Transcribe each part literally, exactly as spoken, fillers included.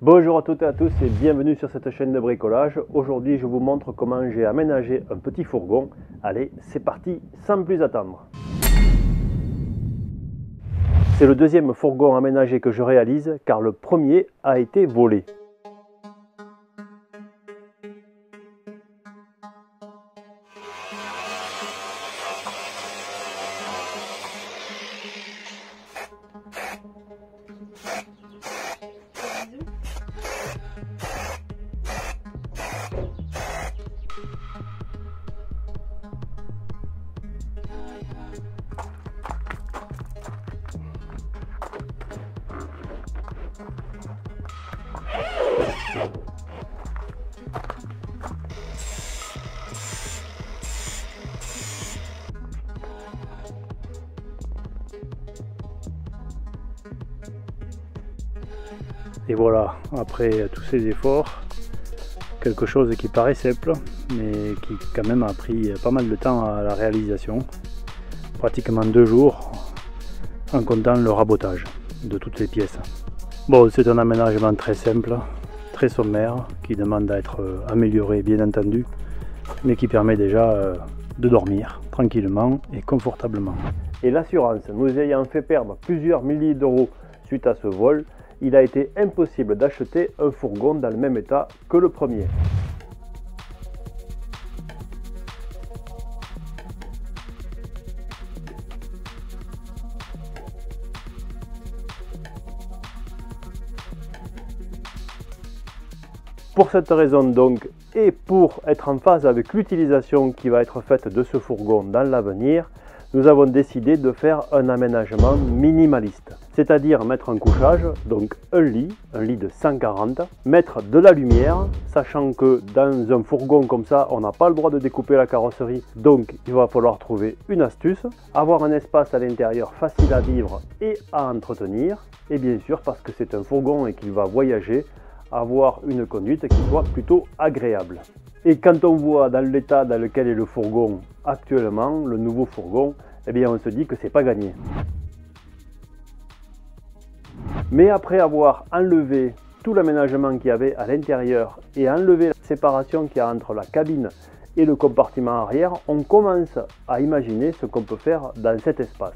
Bonjour à toutes et à tous et bienvenue sur cette chaîne de bricolage. Aujourd'hui je vous montre comment j'ai aménagé un petit fourgon. Allez, c'est parti sans plus attendre. C'est le deuxième fourgon aménagé que je réalise car le premier a été volé. Et voilà, après tous ces efforts, quelque chose qui paraît simple, mais qui quand même a pris pas mal de temps à la réalisation. Pratiquement deux jours, en comptant le rabotage de toutes les pièces. Bon, c'est un aménagement très simple, très sommaire, qui demande à être amélioré bien entendu, mais qui permet déjà de dormir tranquillement et confortablement. Et l'assurance nous ayant fait perdre plusieurs milliers d'euros suite à ce vol, il a été impossible d'acheter un fourgon dans le même état que le premier. Pour cette raison donc, et pour être en phase avec l'utilisation qui va être faite de ce fourgon dans l'avenir, nous avons décidé de faire un aménagement minimaliste. C'est-à-dire mettre un couchage, donc un lit, un lit de cent quarante, mettre de la lumière, sachant que dans un fourgon comme ça, on n'a pas le droit de découper la carrosserie, donc il va falloir trouver une astuce, avoir un espace à l'intérieur facile à vivre et à entretenir, et bien sûr parce que c'est un fourgon et qu'il va voyager, avoir une conduite qui soit plutôt agréable. Et quand on voit dans l'état dans lequel est le fourgon actuellement, le nouveau fourgon, eh bien on se dit que c'est pas gagné. Mais après avoir enlevé tout l'aménagement qu'il y avait à l'intérieur et enlevé la séparation qu'il y a entre la cabine et le compartiment arrière, on commence à imaginer ce qu'on peut faire dans cet espace.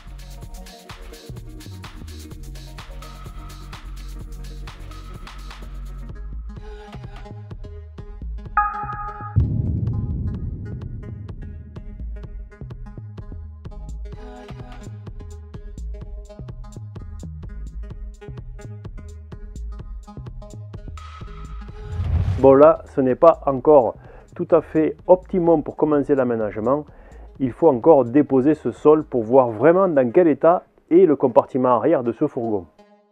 Bon là, ce n'est pas encore tout à fait optimum pour commencer l'aménagement. Il faut encore déposer ce sol pour voir vraiment dans quel état est le compartiment arrière de ce fourgon.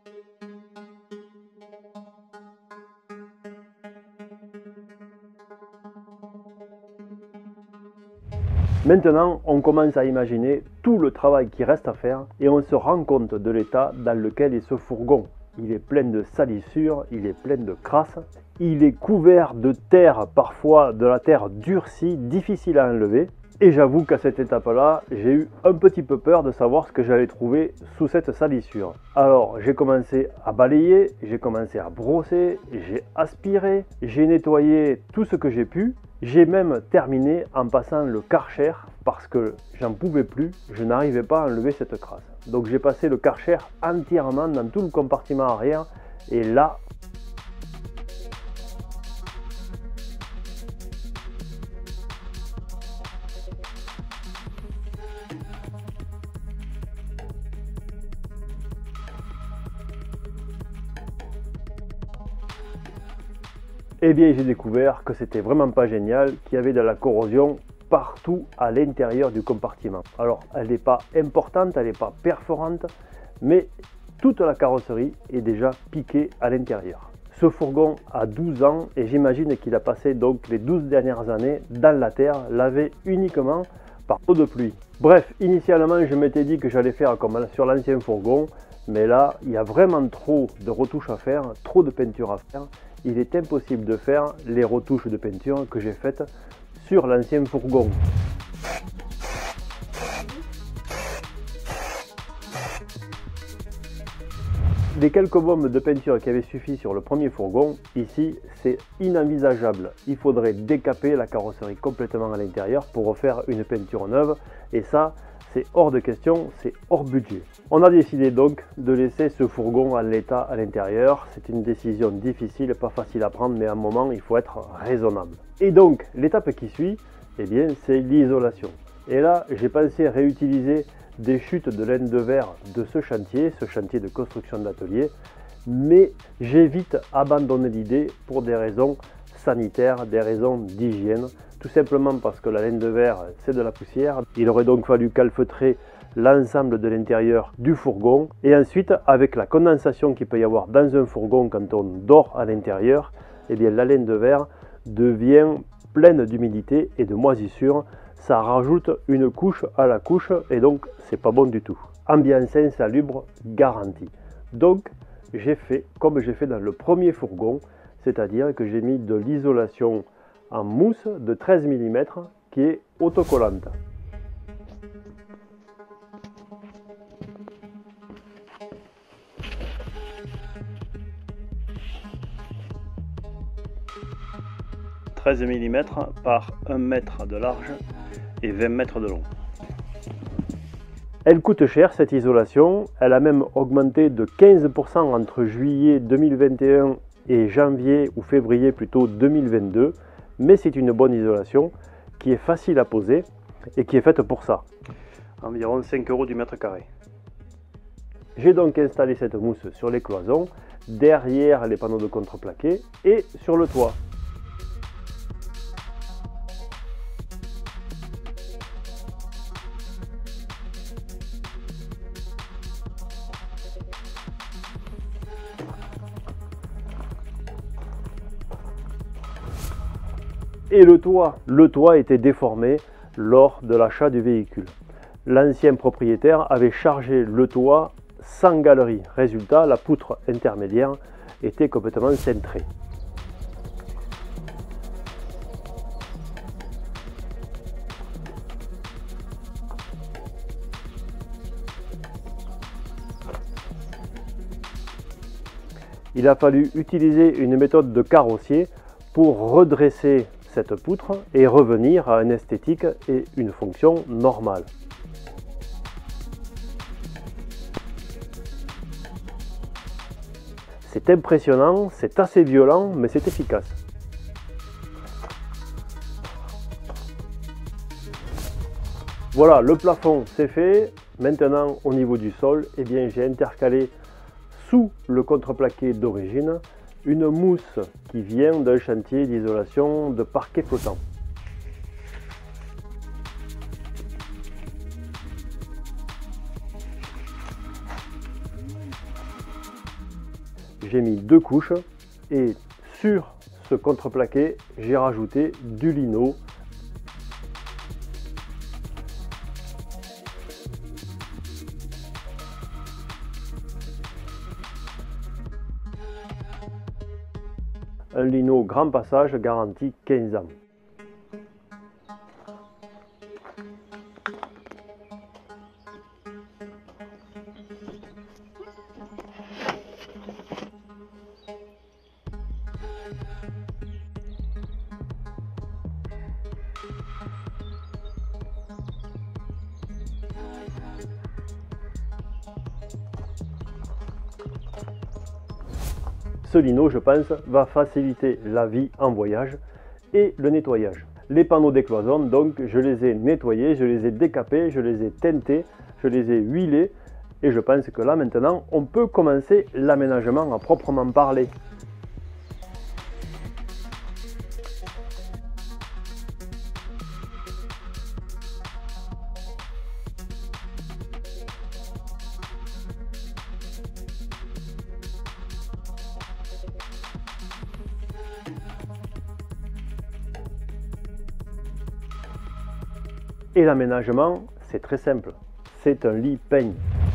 Maintenant, on commence à imaginer tout le travail qui reste à faire et on se rend compte de l'état dans lequel est ce fourgon. Il est plein de salissures, il est plein de crasse, il est couvert de terre, parfois de la terre durcie, difficile à enlever. Et j'avoue qu'à cette étape-là, j'ai eu un petit peu peur de savoir ce que j'allais trouver sous cette salissure. Alors j'ai commencé à balayer, j'ai commencé à brosser, j'ai aspiré, j'ai nettoyé tout ce que j'ai pu. J'ai même terminé en passant le Karcher parce que j'en pouvais plus, je n'arrivais pas à enlever cette crasse. Donc j'ai passé le Karcher entièrement dans tout le compartiment arrière et là, eh bien j'ai découvert que c'était vraiment pas génial, qu'il y avait de la corrosion partout à l'intérieur du compartiment. Alors elle n'est pas importante, elle n'est pas perforante, mais toute la carrosserie est déjà piquée à l'intérieur. Ce fourgon a douze ans et j'imagine qu'il a passé donc les douze dernières années dans la terre, lavé uniquement par eau de pluie. Bref, initialement je m'étais dit que j'allais faire comme sur l'ancien fourgon, mais là il y a vraiment trop de retouches à faire, trop de peinture à faire. Il est impossible de faire les retouches de peinture que j'ai faites sur l'ancien fourgon. Les quelques bombes de peinture qui avaient suffi sur le premier fourgon, ici c'est inenvisageable. Il faudrait décaper la carrosserie complètement à l'intérieur pour refaire une peinture neuve et ça c'est hors de question, c'est hors budget. On a décidé donc de laisser ce fourgon à l'état à l'intérieur. C'est une décision difficile, pas facile à prendre, mais à un moment il faut être raisonnable. Et donc l'étape qui suit, eh bien c'est l'isolation. Et là j'ai pensé réutiliser des chutes de laine de verre de ce chantier, ce chantier de construction d'atelier, mais j'ai vite abandonné l'idée pour des raisons sanitaires, des raisons d'hygiène, tout simplement parce que la laine de verre c'est de la poussière. Il aurait donc fallu calfeutrer l'ensemble de l'intérieur du fourgon et ensuite avec la condensation qu'il peut y avoir dans un fourgon quand on dort à l'intérieur, eh bien la laine de verre devient pleine d'humidité et de moisissure. Ça rajoute une couche à la couche et donc c'est pas bon du tout. Ambiance insalubre garantie. Donc j'ai fait comme j'ai fait dans le premier fourgon, c'est-à-dire que j'ai mis de l'isolation en mousse de treize millimètres qui est autocollante. treize millimètres par un mètre de large et vingt mètres de long. Elle coûte cher cette isolation, elle a même augmenté de quinze pour cent entre juillet deux mille vingt et un et janvier ou février plutôt deux mille vingt-deux, mais c'est une bonne isolation qui est facile à poser et qui est faite pour ça. Environ cinq euros du mètre carré. J'ai donc installé cette mousse sur les cloisons, derrière les panneaux de contreplaqué et sur le toit. Et le toit, le toit était déformé lors de l'achat du véhicule. L'ancien propriétaire avait chargé le toit sans galerie. Résultat, la poutre intermédiaire était complètement cintrée. Il a fallu utiliser une méthode de carrossier pour redresser cette poutre et revenir à une esthétique et une fonction normale. C'est impressionnant, c'est assez violent, mais c'est efficace. Voilà, le plafond c'est fait. Maintenant au niveau du sol, eh bien j'ai intercalé sous le contreplaqué d'origine une mousse qui vient d'un chantier d'isolation de parquet flottant. J'ai mis deux couches et sur ce contreplaqué, j'ai rajouté du lino. Un lino grand passage garanti quinze ans. Ce lino, je pense, va faciliter la vie en voyage et le nettoyage. Les panneaux des cloisons, donc, je les ai nettoyés, je les ai décapés, je les ai teintés, je les ai huilés et je pense que là, maintenant, on peut commencer l'aménagement à proprement parler. Et l'aménagement, c'est très simple. C'est un lit peigne.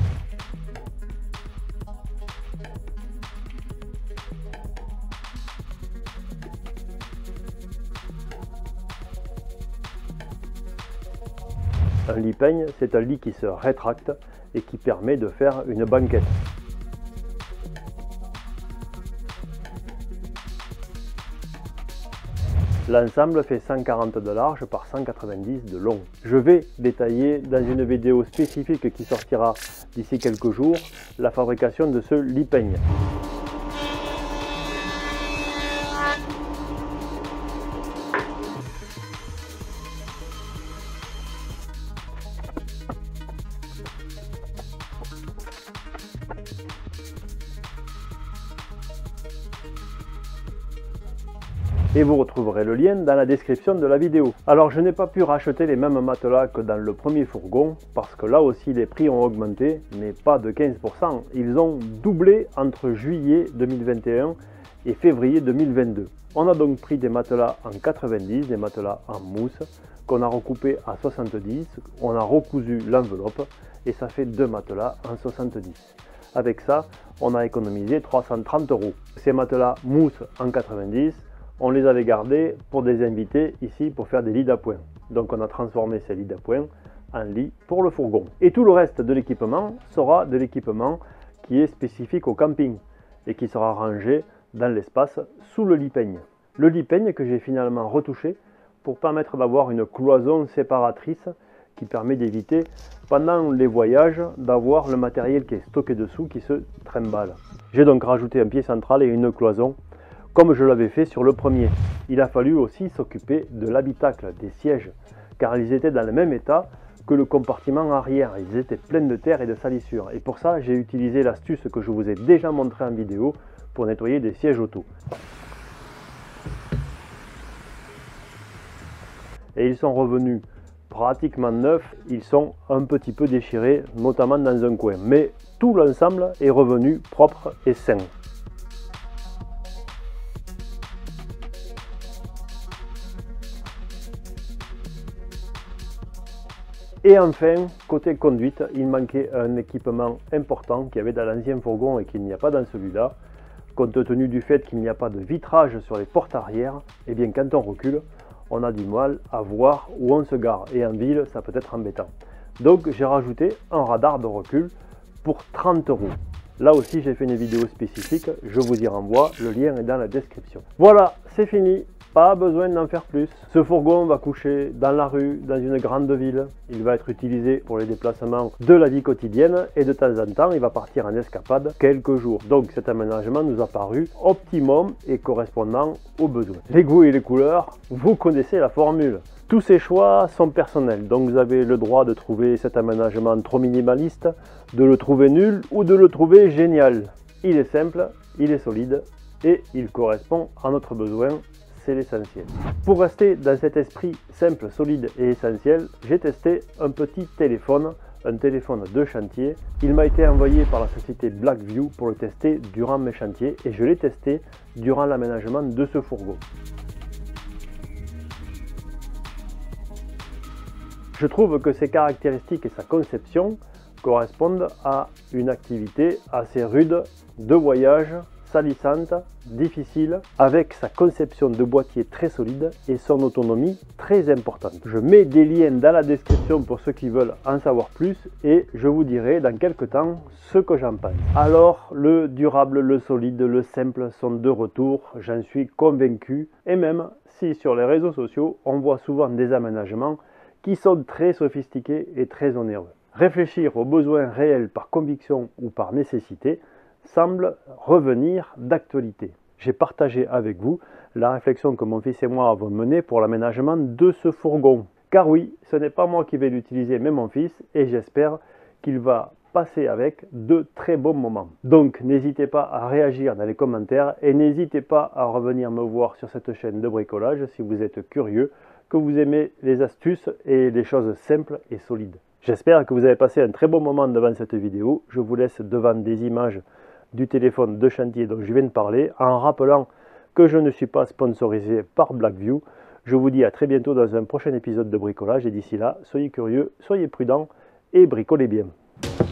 Un lit peigne, c'est un lit qui se rétracte et qui permet de faire une banquette. L'ensemble fait cent quarante de large par cent quatre-vingt-dix de long. Je vais détailler dans une vidéo spécifique qui sortira d'ici quelques jours la fabrication de ce lit-peigne. Et vous retrouverez le lien dans la description de la vidéo. Alors je n'ai pas pu racheter les mêmes matelas que dans le premier fourgon parce que là aussi les prix ont augmenté, mais pas de quinze pour cent. Ils ont doublé entre juillet deux mille vingt et un et février deux mille vingt-deux. On a donc pris des matelas en quatre-vingt-dix, des matelas en mousse qu'on a recoupé à soixante-dix, on a recousu l'enveloppe et ça fait deux matelas en soixante-dix. Avec ça, on a économisé trois cent trente euros. Ces matelas mousse en quatre-vingt-dix, on les avait gardés pour des invités ici pour faire des lits d'appoint. Donc on a transformé ces lits d'appoint en lits pour le fourgon. Et tout le reste de l'équipement sera de l'équipement qui est spécifique au camping et qui sera rangé dans l'espace sous le lit-peigne. Le lit-peigne que j'ai finalement retouché pour permettre d'avoir une cloison séparatrice qui permet d'éviter pendant les voyages d'avoir le matériel qui est stocké dessous qui se trimballe. J'ai donc rajouté un pied central et une cloison comme je l'avais fait sur le premier. Il a fallu aussi s'occuper de l'habitacle, des sièges, car ils étaient dans le même état que le compartiment arrière. Ils étaient pleins de terre et de salissures. Et pour ça, j'ai utilisé l'astuce que je vous ai déjà montrée en vidéo pour nettoyer des sièges auto. Et ils sont revenus pratiquement neufs. Ils sont un petit peu déchirés, notamment dans un coin. Mais tout l'ensemble est revenu propre et sain. Et enfin, côté conduite, il manquait un équipement important qu'il y avait dans l'ancien fourgon et qu'il n'y a pas dans celui-là. Compte tenu du fait qu'il n'y a pas de vitrage sur les portes arrière, et bien quand on recule, on a du mal à voir où on se gare. Et en ville, ça peut être embêtant. Donc j'ai rajouté un radar de recul pour trente euros. Là aussi, j'ai fait une vidéo spécifique, je vous y renvoie, le lien est dans la description. Voilà, c'est fini. Pas besoin d'en faire plus. Ce fourgon va coucher dans la rue, dans une grande ville. Il va être utilisé pour les déplacements de la vie quotidienne et de temps en temps, il va partir en escapade quelques jours. Donc cet aménagement nous a paru optimum et correspondant aux besoins. Les goûts et les couleurs, vous connaissez la formule. Tous ces choix sont personnels, donc vous avez le droit de trouver cet aménagement trop minimaliste, de le trouver nul ou de le trouver génial. Il est simple, il est solide et il correspond à notre besoin. C'est l'essentiel. Pour rester dans cet esprit simple, solide et essentiel, j'ai testé un petit téléphone, un téléphone de chantier. Il m'a été envoyé par la société Blackview pour le tester durant mes chantiers et je l'ai testé durant l'aménagement de ce fourgon. Je trouve que ses caractéristiques et sa conception correspondent à une activité assez rude de voyage, salissante, difficile, avec sa conception de boîtier très solide et son autonomie très importante. Je mets des liens dans la description pour ceux qui veulent en savoir plus et je vous dirai dans quelques temps ce que j'en pense. Alors, le durable, le solide, le simple sont de retour, j'en suis convaincu. Et même si sur les réseaux sociaux, on voit souvent des aménagements qui sont très sophistiqués et très onéreux. Réfléchir aux besoins réels par conviction ou par nécessité semble revenir d'actualité. J'ai partagé avec vous la réflexion que mon fils et moi avons menée pour l'aménagement de ce fourgon. Car oui, ce n'est pas moi qui vais l'utiliser, mais mon fils, et j'espère qu'il va passer avec de très bons moments. Donc n'hésitez pas à réagir dans les commentaires et n'hésitez pas à revenir me voir sur cette chaîne de bricolage si vous êtes curieux, que vous aimez les astuces et les choses simples et solides. J'espère que vous avez passé un très bon moment devant cette vidéo. Je vous laisse devant des images du téléphone de chantier dont je viens de parler, en rappelant que je ne suis pas sponsorisé par Blackview. Je vous dis à très bientôt dans un prochain épisode de bricolage et d'ici là, soyez curieux, soyez prudents et bricolez bien.